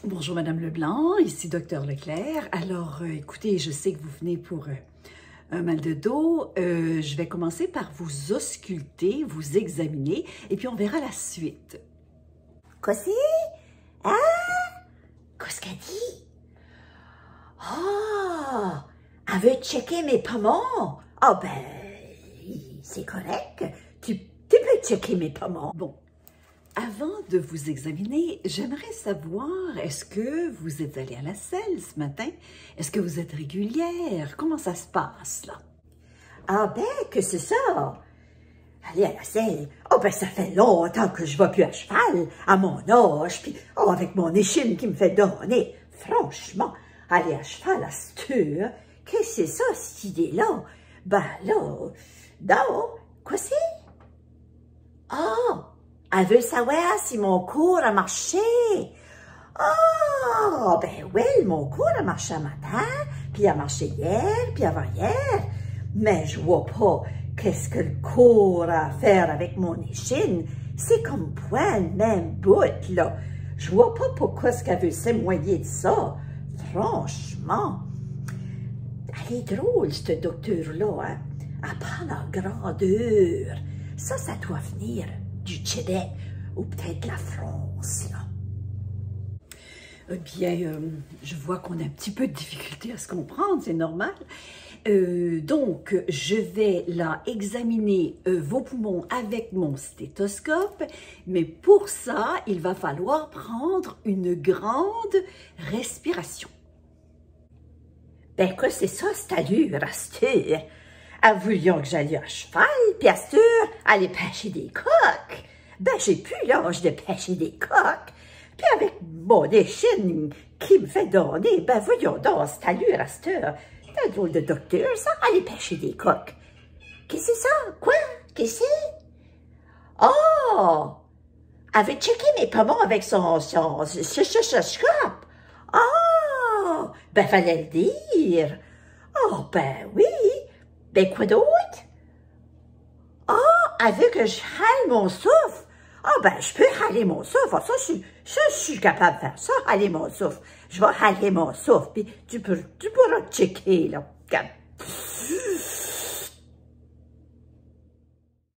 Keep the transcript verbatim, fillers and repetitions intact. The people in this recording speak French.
Bonjour Madame Leblanc, ici Docteur Leclerc. Alors, euh, écoutez, je sais que vous venez pour euh, un mal de dos. Euh, je vais commencer par vous ausculter, vous examiner, et puis on verra la suite. Quoi c'est? Ah! Qu'est-ce qu'elle dit? Ah! Elle veut checker mes poumons. Ah ben, c'est correct. Tu, tu peux checker mes poumons. Bon, avant de vous examiner, j'aimerais savoir, est-ce que vous êtes allée à la selle ce matin? Est-ce que vous êtes régulière? Comment ça se passe, là? Ah ben, que c'est ça? Aller à la selle? Oh ben, ça fait longtemps que je ne vais plus à cheval, à mon âge, puis oh, avec mon échine qui me fait donner. Franchement, aller à cheval à cette heure, qu'est-ce que c'est ça, cette idée-là? Ben là, non, quoi c'est? Ah! Elle veut savoir si mon cours a marché. Ah, ben oui, mon cours a marché un matin, puis il a marché hier, puis avant-hier. Mais je vois pas qu'est-ce que le cours a à faire avec mon échine. C'est comme point le même bout, là. Je vois pas pourquoi est-ce qu'elle veut s'émoigner de ça. Franchement. Elle est drôle, ce docteur-là, hein. Elle prend la grandeur. Ça, ça doit venir du Québec ou peut-être la France, là. Eh bien, euh, je vois qu'on a un petit peu de difficulté à se comprendre, c'est normal. Euh, donc, je vais là examiner euh, vos poumons avec mon stéthoscope, mais pour ça, il va falloir prendre une grande respiration. Ben, quoi, c'est ça, cette allure, à cette heure? Elle voulait que j'allais à cheval, puis à cette heure, aller pêcher des coques. Ben, j'ai plus l'âge de pêcher des coques. Puis avec mon échine qui me fait donner, ben voyons donc, cette allure à cette heure. C'est un drôle de docteur, ça, aller pêcher des coques. Qu'est-ce que c'est ça? Quoi? Qu'est-ce que c'est? Oh! Elle veut checker mes poumons avec son, son, stéthoscope. Oh! Ben, fallait le dire. Oh, ben oui. Ben, quoi d'autre? Ah, oh, elle veut que je hale mon souffle. Ah, oh, ben, je peux haler mon souffle. Ça, je, ça, je suis capable de faire ça, haler mon souffle. Je vais haler mon souffle, puis tu, peux, tu pourras checker, là.